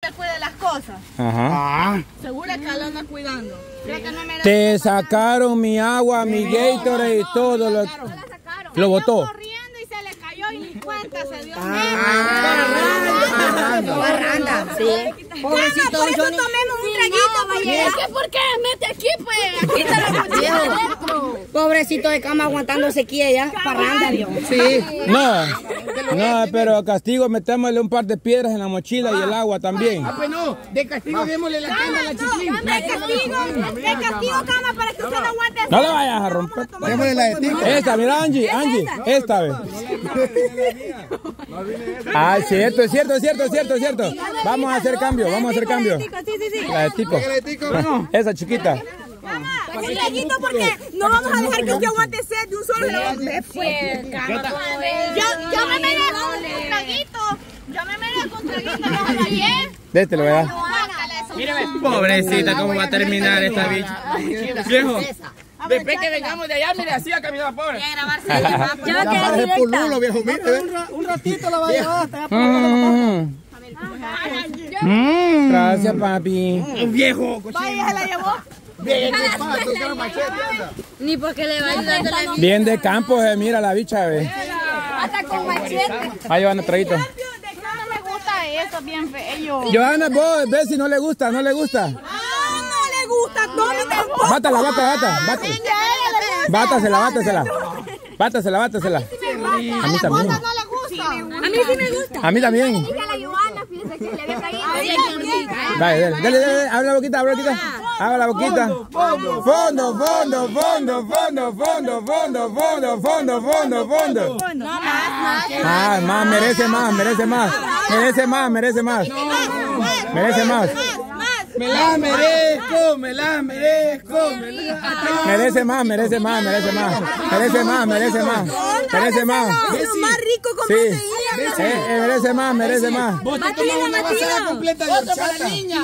te cuide las cosas. Ajá. Seguro que la anda cuidando. Te sacaron mi agua, mi Gatorade y todo. Lo botó. Corriendo y se le cayó y ni cuenta se dio. Barranda, sí. Pobrecito, por eso tomemos un traguito, porque ¿por qué? Mete aquí, pues. Aquí está la mochila adentro. Pobrecito de cama aguantando sequía ya. Parranda, Dios. Sí. No, pero castigo metémosle un par de piedras en la mochila y el agua también. Pues no, de castigo démosle la cama a la chiquín. De castigo, cama, para que usted no aguante. No le vayas a romper. Démosle la de tico. Esta, mira Angie, esta vez. Ah, es cierto. Vamos a hacer cambio. La de tico. Esa chiquita. Un traguito porque no vamos a dejar que usted aguante sed de un solo. Yo me merezco un traguito. No se ayer. Dételo, ¿verdad? Pobrecita, ¿cómo va a terminar esta bicha? Viejo, después que vengamos de allá, mire, así a caminar, pobre. Yo me quedé directa. Un ratito la va a llevar. Gracias, papi. Viejo, Vaya, se la llevó. Ni porque le va a ayudar de la Bien de campo, mira la bicha, ve. hasta con machete. Ahí van a traguito. No me gusta eso, bien feo. Johanna, vos ves si no le gusta. No le gusta, tome tampoco. Bátasela. A mí también. No le gusta. A mí sí me gusta. A mí también. Dije a la Johanna, fíjese que le había caído. Dale. Abre la boquita. Fondo. Ah, merece más. Me la merezco. Merece más. Más rico como Sí. Merece más. Vos te tomas una vasada completa de horchata. para la niña.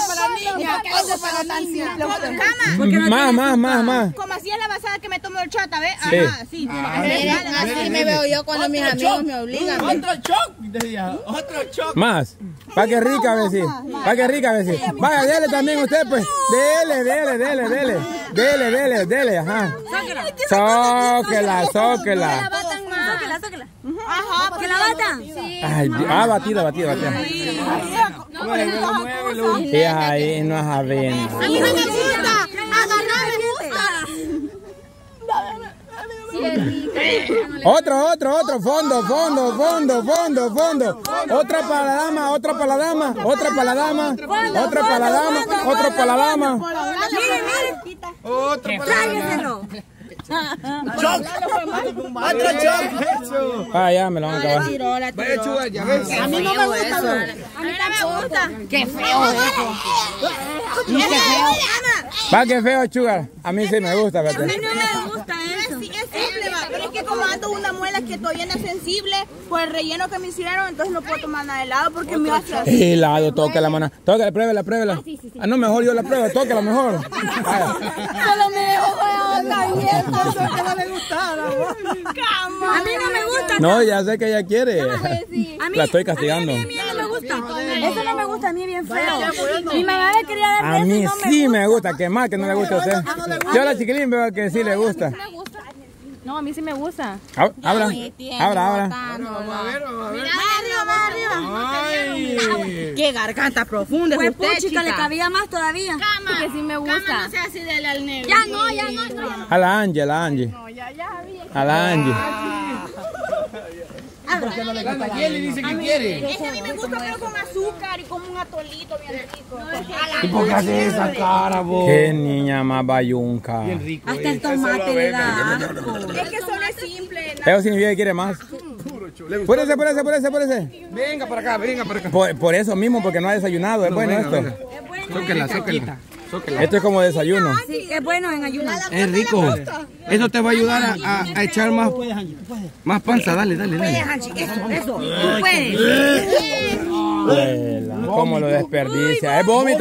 Más. Como así es la basada que me tomo el chata, ¿ves? Sí. Ajá, sí. Así me veo yo cuando mis amigos me obligan. Otro choc. Más. Pa' que rica, vecino. Vaya, dele también usted, pues. Dele, ajá. Sóquela. Sóquela. Ajá, ¿Porque la batan? Sí. Ay, batida. Y ahí no es avena. A mí no me gusta. Agarrar me gusta. Otro. Fondo. Otra para la dama. Otro para la dama. Tráigaselo. Otro choc. Ah, ya me lo van a acabar. Vaya chugar, ya ves. A mí no me gusta. A mí no me gusta. Qué feo eso. Va, que feo, Sugar. A mí sí me gusta, A mí ¿verdad? no me gusta eso. Sí, es simple, va, pero es que como ando una muela que todavía no es sensible por el relleno que me hicieron, entonces no puedo tomar nada de helado porque me hace así. Helado, tóquela, mona. Tóquela, pruébela. Ah, no, mejor yo la pruebo, tóquela mejor. Vaya. Solo me dejó galleta, eso que no le gustara. A mí no me gusta. No, ya sé que ella quiere. A mí, La estoy castigando. A mí no me gusta. Eso no me gusta, a mí bien feo. Mi mamá me quería dar A de eso y mí no sí me gusta, que más que no le guste a usted. Yo a la chiquilín veo que sí le gusta. No, a mí sí me gusta. Abra. Qué garganta profunda. Pues puchica, le cabía más todavía. Porque sí me gusta. No sea así de al negro. Ya no. A la Angie. A la Angie. Porque no le gusta y él dice que quiere. Es que a mí me gusta pero con azúcar y con un atolito bien rico. ¿Y por qué haces esa cara, vos? Qué niña más bayunca. Bien rico. Hasta el tomate le da asco. Es que solo es simple. Eso significa que quiere más. Púrese. Venga para acá. Por eso mismo, porque no ha desayunado. Es bueno esto. Sóquela. Esto es como desayuno. Sí, es bueno en ayunas. Es rico. Eso te va a ayudar a echar más panza. Dale. Eso. Tú puedes. ¿Cómo lo desperdicia? Es vómito.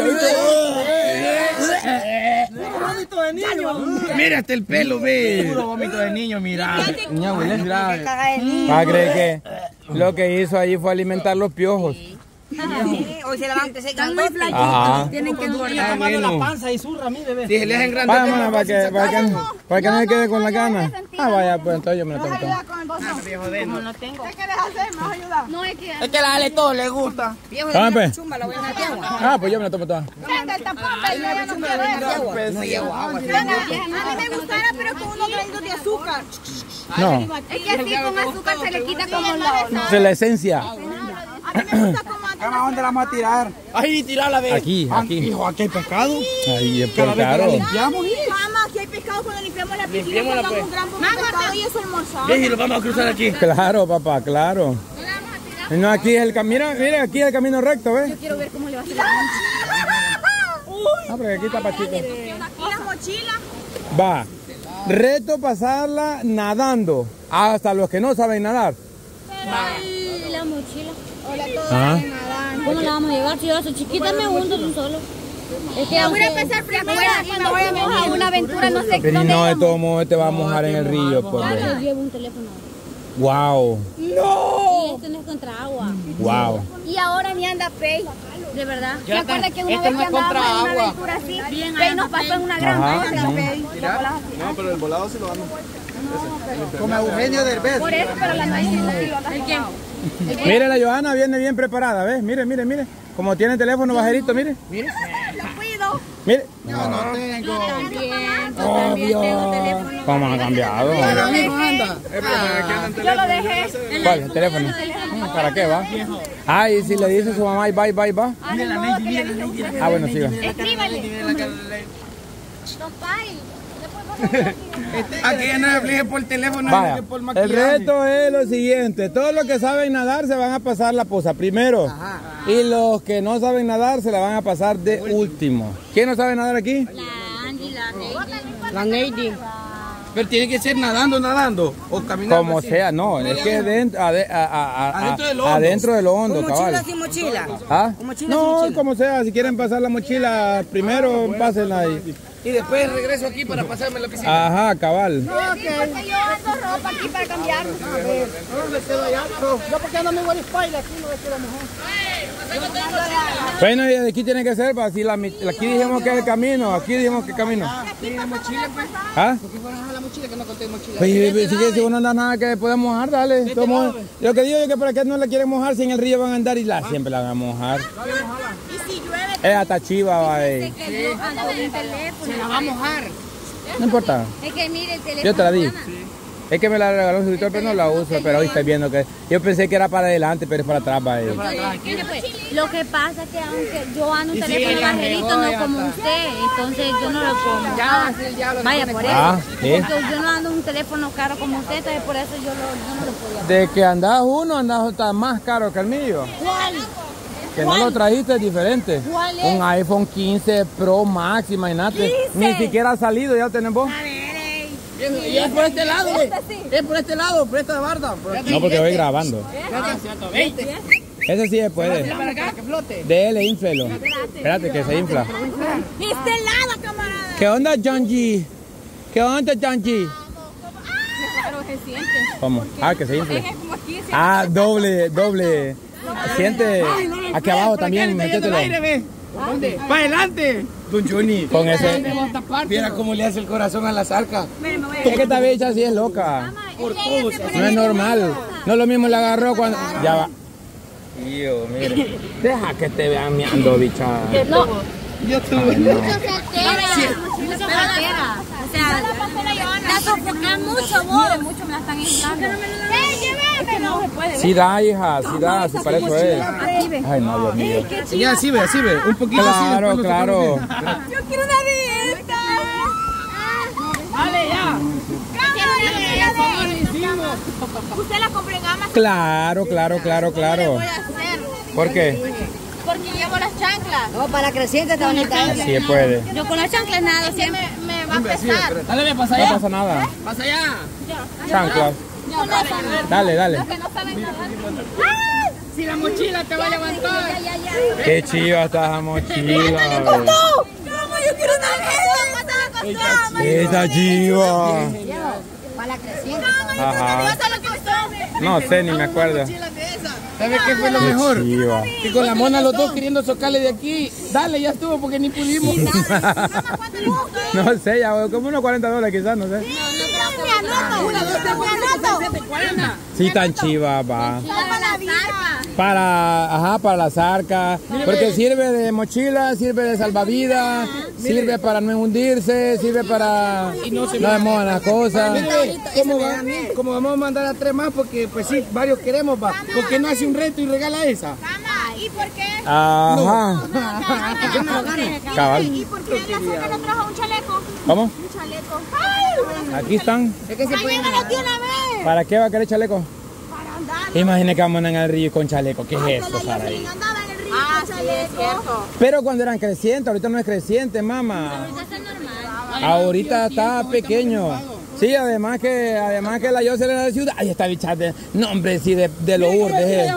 Vómito de niño. Mira hasta el pelo, ve. Puro vómito de niño, mira. ¿Va a creer que lo que hizo allí fue alimentar los piojos? Hoy se la van a crecer. Están muy flaquitos. Tienen que engordar. La panza y zurra a mí, bebé. Sí, le hacen grande. Vamos, para que no se quede con la gana. Ah, vaya, pues entonces yo me lo tomo todo. Como no tengo. ¿Qué quieres hacer? ¿Me vas a ayudar? No, es que la Ale todo le gusta. Ah, pues yo me lo tomo toda. Venga, el tapón, yo ya no quiero eso. No llevo agua. A mí me gustara, pero con unos granitos de azúcar. No. Es que así con azúcar se le quita como Es la esencia. A mí me gusta como antes. ¿Dónde la vamos a tirar? Ahí, tirarla, ve. Aquí. Hijo, aquí hay pescado. Ahí es Cada vez que la limpiamos. Mamá, aquí hay pescado cuando limpiamos la piscina. Limpiamos un gran poco de pescado y eso almorzado. Y lo vamos a cruzar aquí. Claro, papá, claro. No, aquí es el camino, mira, aquí es el camino recto, ¿ves? Yo quiero ver cómo le va a hacer. Ah, porque aquí está Pachito. ¿Y las mochilas? Va. Reto pasarla nadando. Hasta los que no saben nadar. ¿Y la mochila? Ah. ¿Cómo la vamos a llevar? Si yo soy chiquita me hundo de un solo. Es que voy a empezar primero cuando vayamos a una aventura no sé Pero dónde no, de vamos. todos modos te va a mojar en el río. Yo llevo un teléfono. Wow. Y esto no es contra agua. Wow. Y ahora ni anda Pay. De verdad. ¿Se acuerda que una esto vez no que es contra andábamos en una agua. aventura así? Pay nos pasó en una gran Ajá, bolsa. ujú. No, pero el volado sí lo vamos. Como Eugenio Derbez. Por eso, pero la maíz no sí lo anda quemado. Mire, la Johanna viene bien preparada, ¿ves? Mire, mire, mire. Como tiene el teléfono bajerito, mire. Lo cuido. Mire. Yo no tengo. Obvio. ¿Cómo ha cambiado? Yo lo dejé. ¿Cuál? ¿El teléfono? ¿Para qué va? Ah, y si le dice a su mamá, bye, bye, va. Ah, bueno, siga. Escríbale. Don Pai. Aquí ya no se aflige por teléfono, Vaya, por el maquillaje. reto es lo siguiente. Todos los que saben nadar se van a pasar la posa primero. Y los que no saben nadar se la van a pasar de último. ¿Quién no sabe nadar aquí? La Angie, la Neidi. La Neidi. Pero tiene que ser nadando o caminando. Como así. sea, no, es que Adentro del hondo. adentro del hondo, ¿Con cabal. mochila sin mochila? ¿Ah? ¿Con mochila sin No, mochila? como sea, si quieren pasar la mochila primero, pásenla ahí. Y después regreso aquí para pasarme la piscina. Ajá, cabal. Porque yo ando ropa aquí para cambiarme. Yo porque ando mi Guarispay, aquí no le queda mejor. Bueno, y de aquí tiene que ser, para si aquí dijimos que es el camino, aquí dijimos que el camino. ¿Tiene mochila, pues? ¿Ah? ¿Por qué fueron a la mochila que no conté mochila? Pues, si uno no anda nada que pueda mojar, dale. Lo que digo es que para que no la quieren mojar, si en el río van a andar y siempre la van a mojar. Y si llueve, Es hasta chiva, va ahí. Que yo ando con un teléfono. Se la va a mojar. No importa. Es que mire el teléfono. Yo te la di. Ana. Es que me la regaló un suscriptor, pero no la uso. Pero hoy estoy viendo que... Yo pensé que era para adelante, pero es para atrás, va ahí. Mire, pues, lo que pasa es que aunque yo ando un teléfono bajerito, no como usted, entonces yo no lo pongo. Vaya, por eso. Ah, ¿sí? Porque yo no ando un teléfono caro como usted, entonces por eso yo no lo podía. De que andás uno, andás está más caro que el mío. ¿Cuál? Que no lo trajiste es diferente. ¿Cuál es? Un iPhone 15 Pro Max, imagínate. Ni siquiera ha salido, ya lo tenés vos. Y es por este lado, güey. Es por este lado, por esta barda. Por aquí. No, porque voy grabando. Ese sí se puede. Para acá, que flote. Dele, inflelo. Espérate que se infla. este lado, camarada. ¿Qué onda, John G? ¿Qué onda, John G? Pero se siente. ¿Cómo? Ah, que se infle. Es como aquí, se Ah, doble. Siente aquí abajo también, métetelo. ¿Dónde? ¡Para adelante! Don Johnny. Con ese. Viera cómo le hace el corazón a la zarca. Es que esta bicha sí es loca. Por todo. No es normal. No es lo mismo le agarró cuando. Ya va. Tío, mire. Deja que te vean miando, bicha. No. Yo tuve. Mucho cartera. O sea, la sofocan mucho vos. Mucho me la están inflando. No se puede. Sí da, hija, sí da, sí para eso es. Ay, no, Dios mío. Ya, así ve. Un poquito Claro, así. claro. Yo quiero una de estas. Dale, ya. Usted la compró en Amazon. Claro. Voy a hacer. ¿Por qué? Porque llevo las chanclas. No, para creciente te van a estar. Sí puede. Yo con las chanclas nada, Que me va a pesar. Dale, ve, pasa No allá. pasa nada. Pasa allá. Chanclas. Dale. que no saben nadar. Si la mochila te va a levantar. Qué chiva está esa mochila. ¡No! Yo quiero una de estas. Esa chiva. Para la creciente. Ajá. ¿Cuánto es lo que costó? No sé, ni me acuerdo. Mochila de esa. ¿Sabes qué fue lo mejor? chiva. Que con la mona los dos queriendo socarle de aquí. Dale, ya estuvo porque ni pudimos. No sé, ya como unos $40 quizás, no sé. Sí, tan chiva, va. Para las arcas, porque sirve de mochila, sirve de salvavidas, sirve para no hundirse, sirve para no se mojan las cosas. Como vamos a mandar a 3 más, porque pues sí, varios queremos, va. ¿Por qué no hace un reto y regala esa? ¿Y por qué? Ajá. Cabal. ¿Y por qué la soca no trajo un chaleco? ¿Cómo? Un chaleco. Aquí están. Es que se puede Llévalo de una vez. ¿Para qué va a querer chaleco? Para andar. Imagina que vamos a andar en el río con chaleco. ¿Qué es eso, Yo Saraí? andaba en el río con chaleco. Pero cuando eran crecientes, ahorita no es creciente, mamá. Ahorita está pequeño. Sí, además que la Jocelyn era de ciudad. Ahí está bichate. No, hombre, sí, de lo urdes.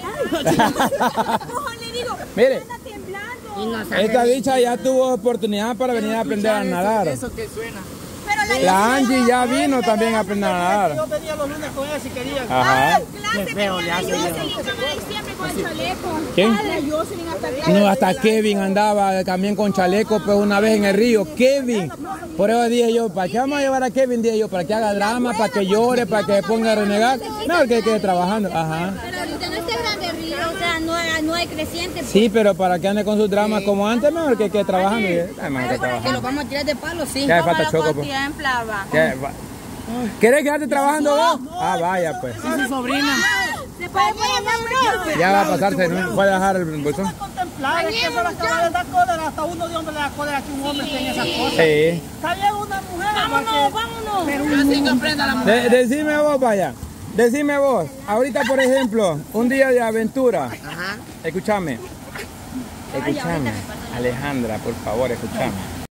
Mire, esta bicha ya tuvo oportunidad para venir a aprender a nadar. Eso que suena. La Angie ya vino también a aprender a nadar. Yo venía los lunes con ella si quería. Ajá. Clase tenía la Jocelyn cada diciembre con el chaleco. ¿Quién? La Jocelyn hasta clase. No, hasta Kevin andaba también con chaleco, pues una vez en el río. Kevin. Por eso dije yo, ¿para qué vamos a llevar a Kevin? Dije yo, para que haga drama, para que llore, para que se ponga a renegar. No, que quede trabajando. Ajá. Pero ahorita no está grande el río, o sea, no hay creciente. Sí, pero para que ande con sus dramas como antes, mejor que quede trabajando. Mejor que trabajando. Lo vamos a tirar de palo, sí. Ya le falta choco, pues. ¿Querés quedarte trabajando vos? Ah, vaya, pues. Su sobrina. ¿Se puede poner Ya va a pasarse, ¿no? ¿Puede dejar el bolsón? Contemplar, es que eso le acaba de dar cólera, hasta uno de hombre le da cólera que un hombre tenga esas cosas. Sí. Está bien una mujer. Vámonos. Yo sí comprendo a la mujer. Decime vos, vaya. Decime vos. Ahorita, por ejemplo, un día de aventura. Escúchame. Alejandra, por favor, escúchame.